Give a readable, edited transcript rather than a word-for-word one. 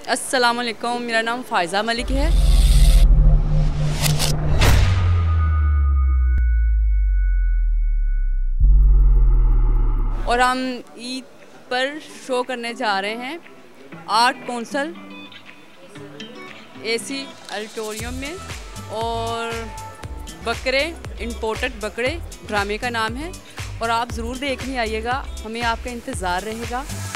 अस्सलामुअलैकुम, मेरा नाम फ़ायज़ा मलिक है। और हम ईद पर शो करने जा रहे हैं आर्ट कौंसल एसी ऑडिटोरियम में। और बकरे इम्पोर्टेड बकरे ड्रामे का नाम है और आप ज़रूर देखने आइएगा, हमें आपका इंतज़ार रहेगा।